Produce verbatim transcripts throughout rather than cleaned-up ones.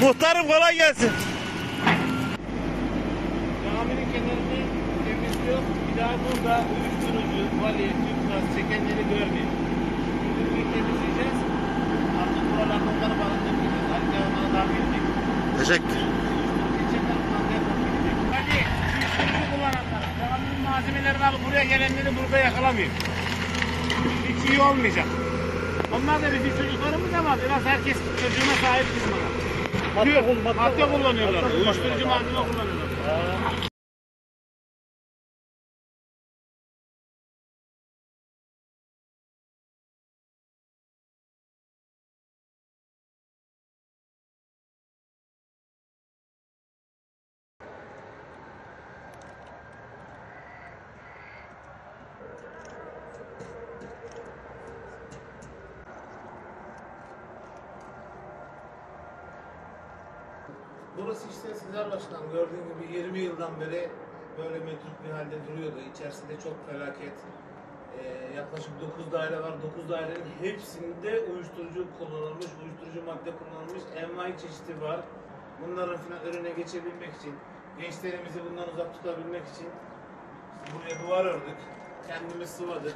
Muhtarım kolay gelsin. Caminin kenarını temizliyor. Bir daha burada uyuşturucu, vali, tüpgaz çekenleri görmeyin. Şimdi bir temizleyeceğiz. Artık buralarda onları bağlandırmayacağız. Hadi devamına daha girdik. Teşekkür. Hadi uyuşturucu kullananlar. Caminin malzemelerini alıp buraya gelenleri burada yakalamayın. Hiç iyi olmayacak. Onlar da bizim çocuklarımız ama biraz herkes çocuğuna sahip kısmına. Madde, madde kullanıyorlar. Uyuşturucu malzeme kullanıyorlar. Burası işte Sizler Başkan gördüğün gibi yirmi yıldan beri böyle metruk bir halde duruyordu. İçerisinde çok felaket. Ee, yaklaşık dokuz daire var. dokuz dairenin hepsinde uyuşturucu kullanılmış, uyuşturucu madde kullanılmış, envai çeşidi var. Bunların falan önüne geçebilmek için, gençlerimizi bundan uzak tutabilmek için buraya duvar ördük. Kendimiz sıvadık.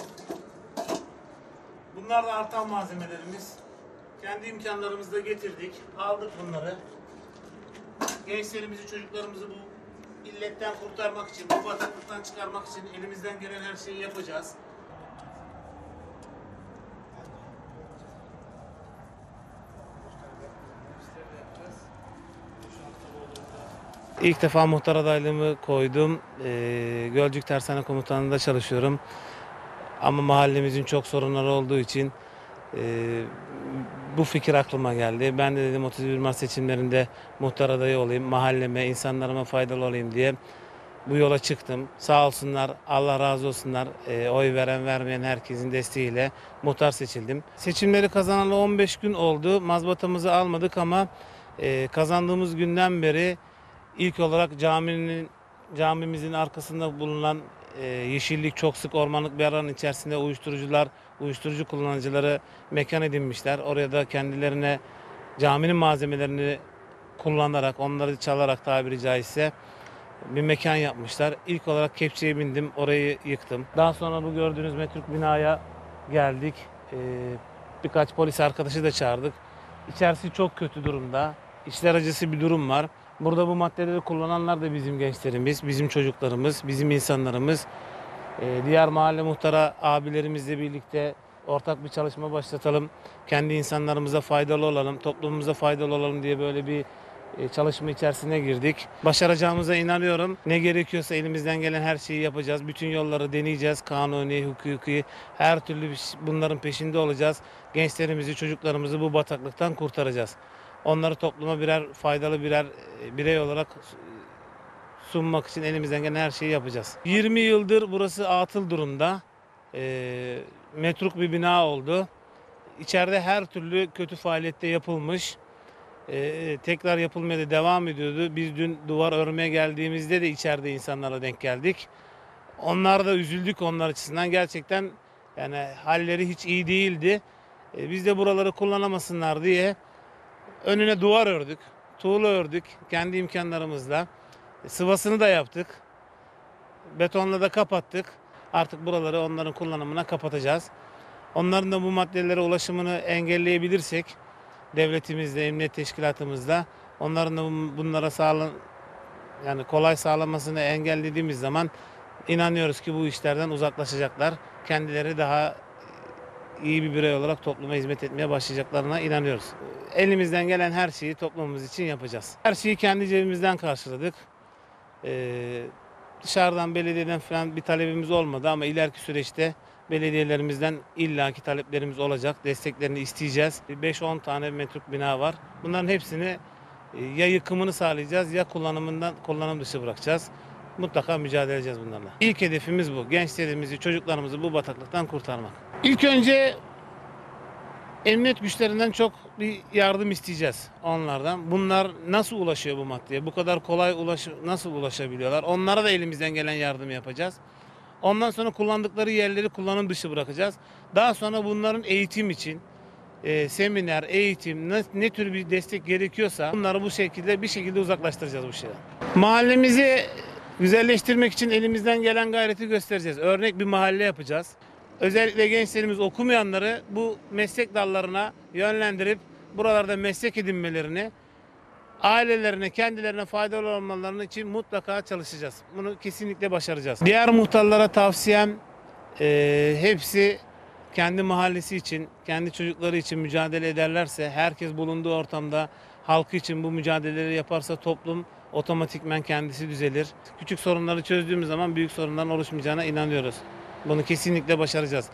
Bunlar da artan malzemelerimiz. Kendi imkanlarımızla getirdik. Aldık bunları. Gençlerimizi, çocuklarımızı bu illetten kurtarmak için, bu bataklıktan çıkarmak için elimizden gelen her şeyi yapacağız. İlk defa muhtar adaylığımı koydum. Ee, Gölcük Tersane Komutanlığı'nda çalışıyorum. Ama mahallemizin çok sorunları olduğu için e, bu fikir aklıma geldi. Ben de dedim otuz bir Mart seçimlerinde muhtar adayı olayım, mahalleme, insanlarıma faydalı olayım diye bu yola çıktım. Sağ olsunlar, Allah razı olsunlar. E, oy veren vermeyen herkesin desteğiyle muhtar seçildim. Seçimleri kazanalı on beş gün oldu. Mazbatamızı almadık ama e, kazandığımız günden beri ilk olarak caminin camimizin arkasında bulunan e, yeşillik, çok sık ormanlık bir alanın içerisinde uyuşturucular, uyuşturucu kullanıcıları mekan edinmişler. Oraya da kendilerine caminin malzemelerini kullanarak, onları çalarak tabiri caizse bir mekan yapmışlar. İlk olarak kepçeye bindim, orayı yıktım. Daha sonra bu gördüğünüz metruk binaya geldik. Ee, birkaç polis arkadaşı da çağırdık. İçerisi çok kötü durumda. İçler acısı bir durum var. Burada bu maddeleri kullananlar da bizim gençlerimiz, bizim çocuklarımız, bizim insanlarımız. Ee, diğer mahalle muhtara abilerimizle birlikte ortak bir çalışma başlatalım. Kendi insanlarımıza faydalı olalım, toplumumuza faydalı olalım diye böyle bir çalışma içerisine girdik. Başaracağımıza inanıyorum. Ne gerekiyorsa elimizden gelen her şeyi yapacağız. Bütün yolları deneyeceğiz. Kanuni, hukuki, her türlü bunların peşinde olacağız. Gençlerimizi, çocuklarımızı bu bataklıktan kurtaracağız. Onları topluma birer faydalı birer birey olarak sunmak için elimizden gelen her şeyi yapacağız. yirmi yıldır burası atıl durumda. E, metruk bir bina oldu. İçeride her türlü kötü faaliyette yapılmış. Ee, tekrar yapılmaya da devam ediyordu. Biz dün duvar örmeye geldiğimizde de içeride insanlara denk geldik. Onlar da üzüldük onlar açısından. Gerçekten yani halleri hiç iyi değildi. Ee, biz de buraları kullanamasınlar diye önüne duvar ördük. Tuğla ördük kendi imkanlarımızla. Sıvasını da yaptık. Betonla da kapattık. Artık buraları onların kullanımına kapatacağız. Onların da bu maddelere ulaşımını engelleyebilirsek devletimizle, emniyet teşkilatımızla onların da bunlara sağlan, yani kolay sağlamasını engellediğimiz zaman inanıyoruz ki bu işlerden uzaklaşacaklar. Kendileri daha iyi bir birey olarak topluma hizmet etmeye başlayacaklarına inanıyoruz. Elimizden gelen her şeyi toplumumuz için yapacağız. Her şeyi kendi cebimizden karşıladık. Ee, dışarıdan, belediyeden falan bir talebimiz olmadı ama ileriki süreçte belediyelerimizden illaki taleplerimiz olacak. Desteklerini isteyeceğiz. beş on tane metruk bina var. Bunların hepsini ya yıkımını sağlayacağız ya kullanımından kullanım dışı bırakacağız. Mutlaka mücadele edeceğiz bunlarla. İlk hedefimiz bu. Gençlerimizi, çocuklarımızı bu bataklıktan kurtarmak. İlk önce emniyet güçlerinden çok bir yardım isteyeceğiz onlardan. Bunlar nasıl ulaşıyor bu maddeye? Bu kadar kolay ulaş nasıl ulaşabiliyorlar? Onlara da elimizden gelen yardım yapacağız. Ondan sonra kullandıkları yerleri kullanım dışı bırakacağız. Daha sonra bunların eğitim için, e, seminer, eğitim, ne, ne tür bir destek gerekiyorsa bunları bu şekilde bir şekilde uzaklaştıracağız bu şeyden. Mahallemizi güzelleştirmek için elimizden gelen gayreti göstereceğiz. Örnek bir mahalle yapacağız. Özellikle gençlerimiz okumayanları bu meslek dallarına yönlendirip buralarda meslek edinmelerini, ailelerine, kendilerine faydalı olmaları için mutlaka çalışacağız. Bunu kesinlikle başaracağız. Diğer muhtarlara tavsiyem e, hepsi kendi mahallesi için, kendi çocukları için mücadele ederlerse, herkes bulunduğu ortamda halkı için bu mücadeleleri yaparsa toplum otomatikmen kendisi düzelir. Küçük sorunları çözdüğümüz zaman büyük sorunların oluşmayacağına inanıyoruz. Bunu kesinlikle başaracağız.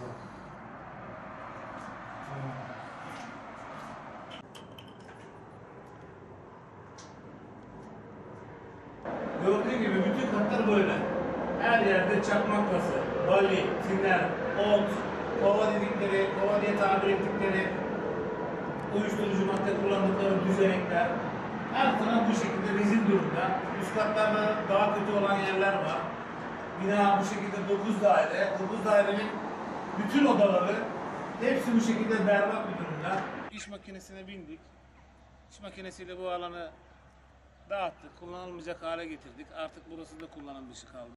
Gördüğün gibi bütün katlar böyle. Her yerde çakmak kası, bali, tiner, ot, kova dedikleri, kova diye tabir ettikleri uyuşturucu madde kullandıkları düzenekler. Her taraf bu şekilde rezil durumda. Üst katlarda daha kötü olan yerler var. Bina bu şekilde dokuz daire. dokuz dairenin bütün odaları hepsi bu şekilde berbat bir durumda. İş makinesine bindik. İş makinesiyle bu alanı dağıttık, kullanılmayacak hale getirdik. Artık burası da kullanım dışı kaldı.